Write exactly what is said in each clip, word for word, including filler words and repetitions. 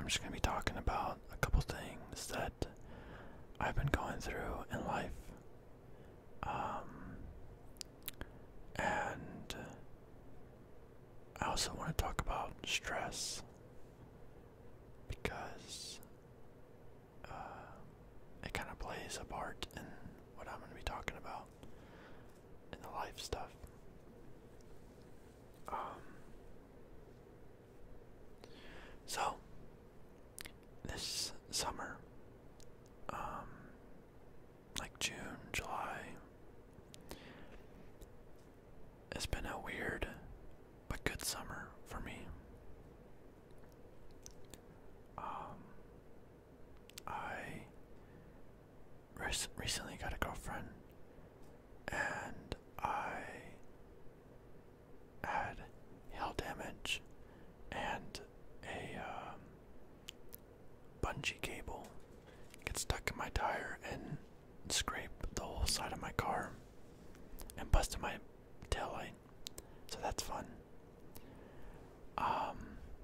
just going to be talking about a couple things that I've been going through in life. Um, and I also want to talk about stress because uh, it kind of plays a part in what I'm going to be talking about in the life stuff. Um, so, this summer, um, like June, July, it's been a weird but good summer for me. Um, I rec- recently got a girlfriend, and I had hail damage and a um, bungee cable get stuck in my tire and scrape the whole side of my car and busted my taillight. So that's fun. Um,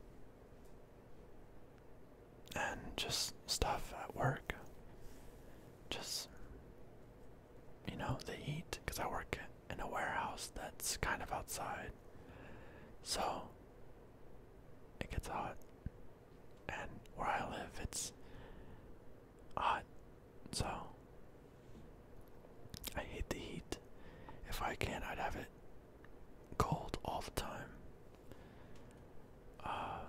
and just stuff at work. Just, you know, the heat, because I work in a warehouse that's kind of outside. So, it gets hot. And where I live, it's hot. So, I hate the heat. If I can, I'd have it cold all the time. Uh,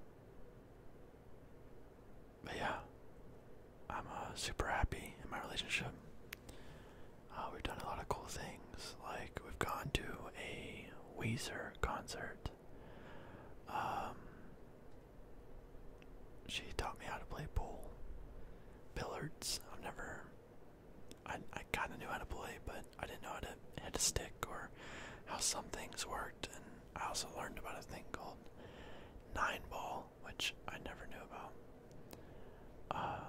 but yeah, I'm uh, super happy in my relationship. Uh, we've done a lot of cool things, like we've gone to a Weezer concert. Um, she taught me how to play pool, billiards. I've never, I I kind of knew how to play, but I didn't know how to hit a stick or how some things worked. And I also learned about a thing called nine ball, which I never knew about. Uh,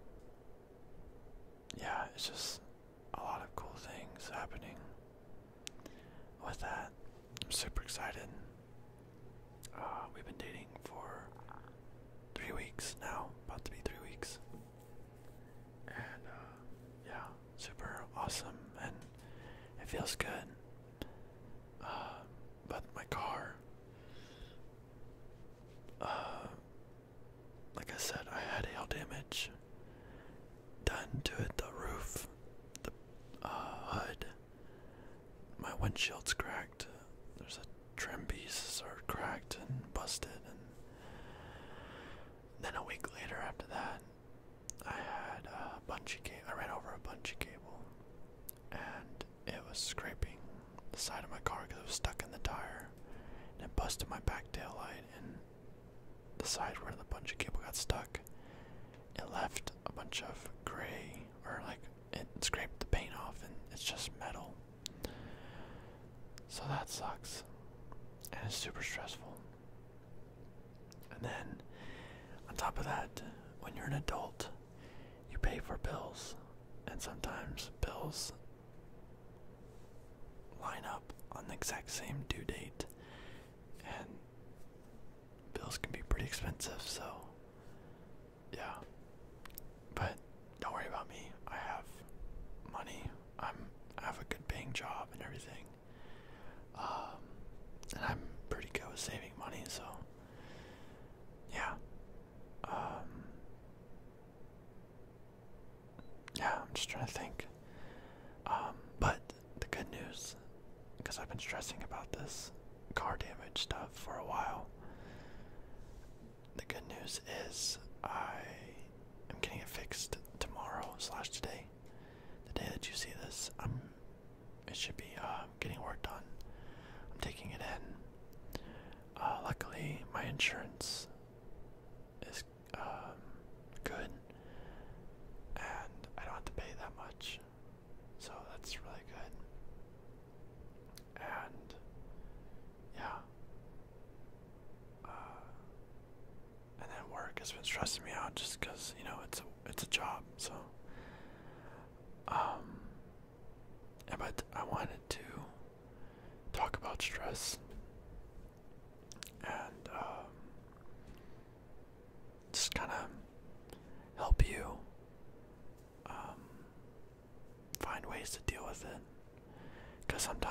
yeah, it's just a lot of cool things happening with that. I'm super excited. Uh, we've been dating for three weeks now, about to be three weeks. And uh, yeah, super awesome, and it feels good. Uh, but my car, uh, like I said, I had hail damage done to it, the roof, the uh, hood, my windshield's cracked, there's a trim pieces are cracked and busted, and then a week later after that, I had a bungee cable, I ran over a bungee cable, and it was scraping the side of my car because it was stuck in the tire, and it busted my back tail light, and the side where the bungee cable got stuck, it left a bunch of gray, or like it scraped the paint off, and it's just metal. So that sucks, and it's super stressful. And then on top of that, when you're an adult, you pay for bills, and sometimes bills line up on the exact same due date, and bills can be pretty expensive. So yeah, but don't worry about me. I have money. I'm I have a good paying job and everything. Um, and I'm pretty good with saving money. So yeah. Um, yeah, I'm just trying to think. Um, but the good news, because I've been stressing about this car damage stuff for a while. The good news is I am getting it fixed tomorrow slash today. The day that you see this, I'm. It should be uh, getting work done. I'm taking it in. Uh, luckily, my insurance is um, good, and I don't have to pay that much, so that's really good. And yeah, uh, and then work has been stressing me out just because, you know, it's a it's a job. So, um, yeah, but I wanted to talk about stress and um, just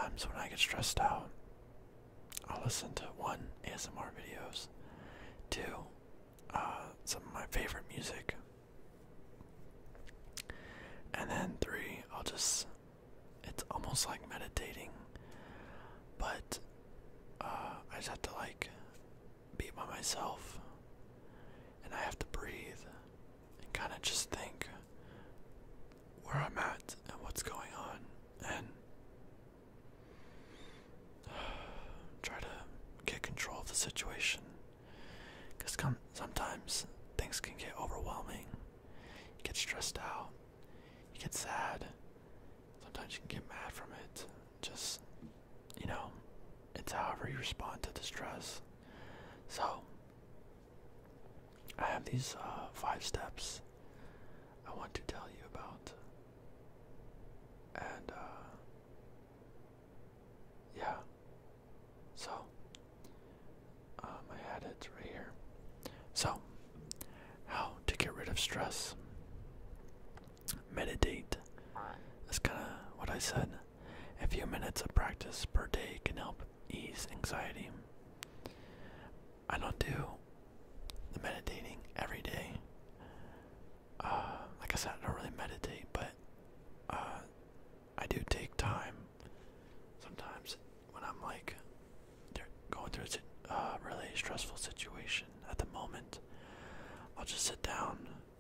sometimes when I get stressed out, I'll listen to one, A S M R videos, two, uh, some of my favorite music, and then three, I'll just, it's almost like meditating, but uh, I just have to like be by myself, and I have to breathe and kind of just think where I'm at and what's going on, and try to get control of the situation, because sometimes things can get overwhelming. You get stressed out, you get sad, sometimes you can get mad from it. Just, you know, it's however you respond to the stress. So I have these uh, five steps I want to tell you about, and uh, yeah, so um, I had it right here. So, how to get rid of stress? Meditate. That's kind of what I said. A few minutes of practice per day can help ease anxiety. I don't do the meditating every day. Uh, like I said, I don't really meditate, but uh, I do take time sometimes when I'm like going through a uh, really stressful situation at the moment. I'll just sit down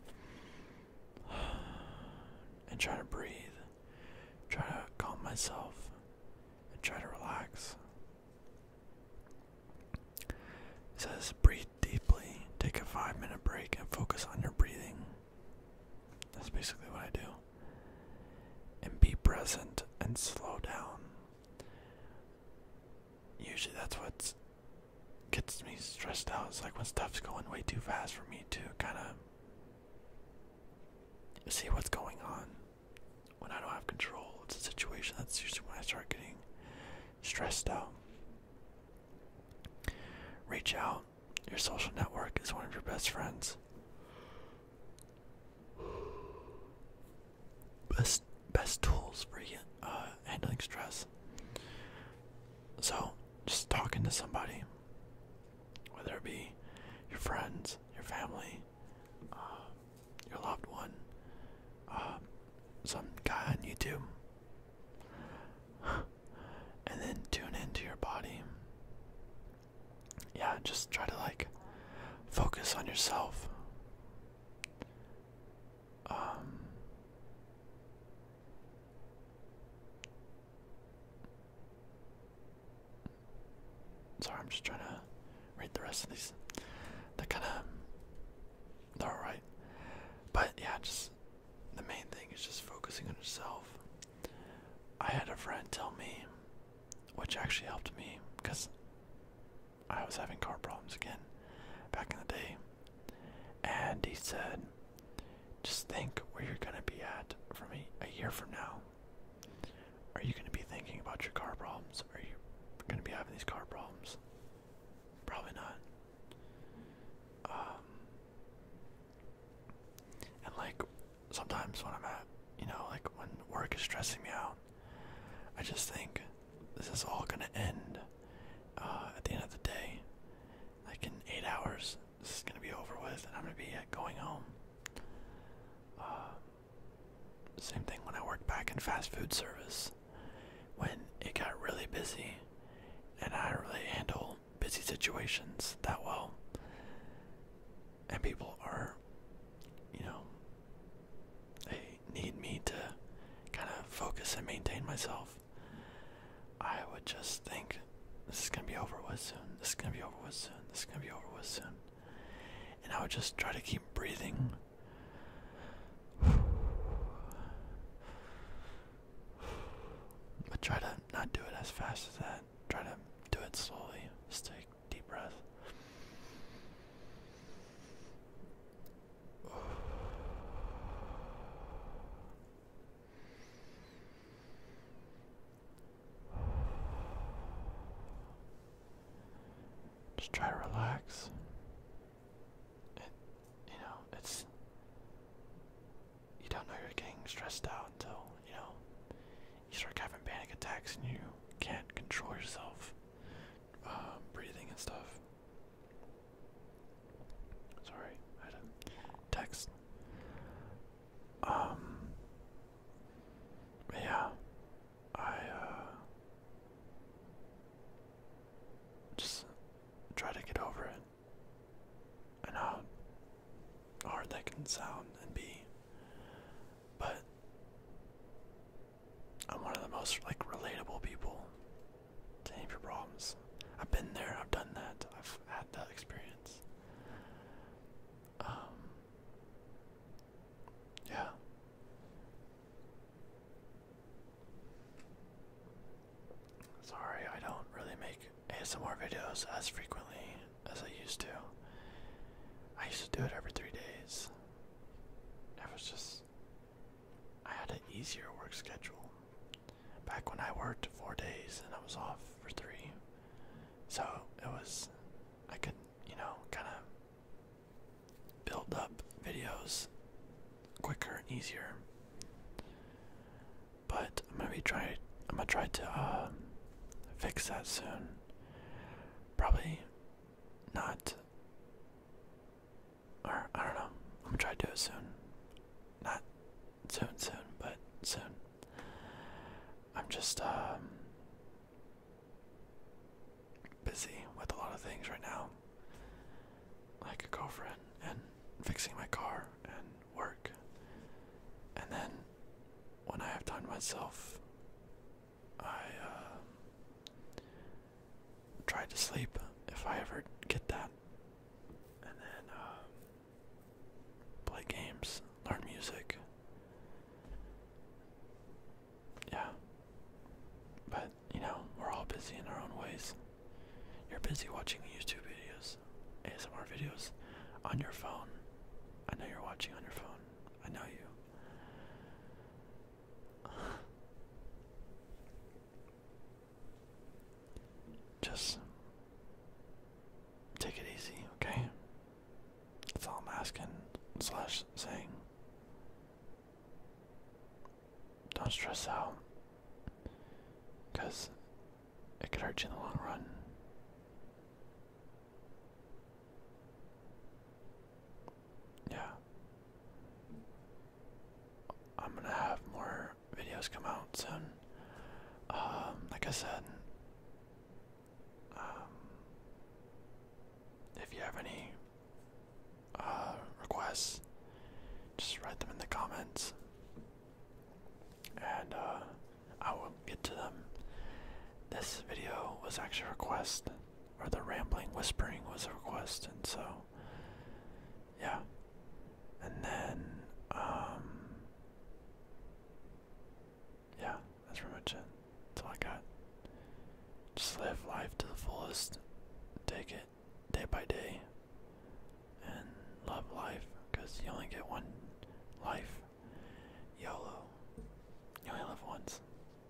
and try to breathe, try to calm myself, and try to relax. It says breathe deeply, take a five minute break, and focus on your breathing. That's basically what I do. And be present and slow down. Usually that's what gets me stressed out. It's like when stuff's going way too fast for me to kind of see what's going on. When I don't have control of the situation, that's usually when I start getting stressed out. Reach out. Your social network is one of your best friends. Best best tools for uh, handling stress. So, just talking to somebody, whether it be your friends, your family, uh, your loved one, uh, some guy on YouTube, and then tune into your body. Yeah, just try to like focus on yourself. Um, sorry, I'm just trying to read the rest of these. They're kind of, they're alright. But yeah, just the main thing is just focusing on yourself. I had a friend tell me, which actually helped me, because I was having car problems again back in the day, and he said, just think where you're going to be at from a, a year from now. Are you going to be thinking about your car problems? Are you going to be having these car problems? Probably not. Um, and like, sometimes when I'm at, you know, like when work is stressing me out, I just think, this is all going to end uh, at the end of the day. Like in eight hours, this is going to be over with, and I'm going to be uh, going home. Uh, same thing when I worked back in fast food service. When it got really busy, and I don't really handle busy situations that well, and people are, you know, they need me to kind of focus and maintain myself, I would just think, this is going to be over with soon, this is going to be over with soon, this is going to be over with soon. And I would just try to keep breathing. But try to not do it as fast as that. Try to do it slowly. Just take a deep breath. Just try to relax. It, you know, it's, you don't know you're getting stressed out until, you know, you start having panic attacks and you can't control yourself, uh, breathing and stuff. Sorry, I had a text. Um, but yeah, I uh, just try to get over it. I know how hard that can sound and be, but I'm one of the most like relatable people to any of your problems. I've been there, I've done that, I've had that experience. Um, yeah. Sorry, I don't really make A S M R videos as frequently as I used to. I used to do it every three days. It was just, I had an easier work schedule. Back when I worked four days and I was off for three. So it was, I could, you know, kind of build up videos quicker and easier. But I'm gonna be trying, I'm gonna try to uh, fix that soon. Probably not, or I don't know, I'm gonna try to do it soon. Not soon soon, but soon. I'm just um, busy with a lot of things right now, like a girlfriend and fixing my car and work. And then when I have time to myself, I uh, try to sleep if I ever get that, and then uh, play games, learn music. Yeah. But, you know, we're all busy in our own ways. You're busy watching YouTube videos, A S M R videos, on your phone. I know you're watching on your phone. I know you. Just take it easy, okay? That's all I'm asking slash saying. Don't stress out, because it could hurt you in the long run. Yeah. I'm gonna have more videos come out soon. Um, like I said, um, if you have any uh, requests, just write them in the comments, and uh, I will get to them. This video was actually a request, or the rambling whispering was a request, and so, yeah. And then, um, yeah, that's pretty much it. That's all I got. Just live life to the fullest, take it day by day, and love life, because you only get one life. YOLO. You only live once.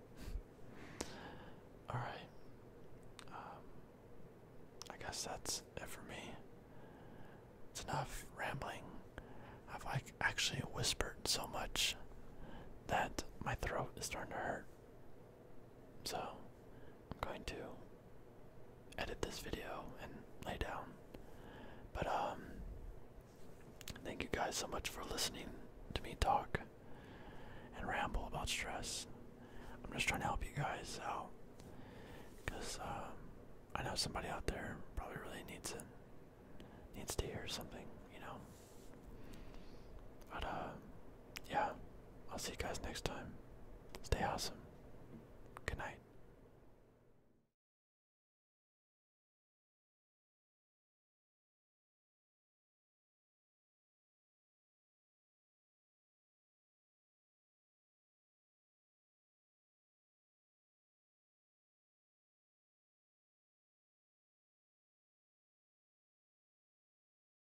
Alright. Um, I guess that's it for me. It's enough rambling. I've like actually whispered so much that my throat is starting to hurt. So I'm going to edit this video and lay down. But um thank you guys so much for listening to me talk and ramble about stress. I'm just trying to help you guys out, because um, I know somebody out there probably really needs it, needs to hear something, you know. But uh, yeah, I'll see you guys next time. Stay awesome.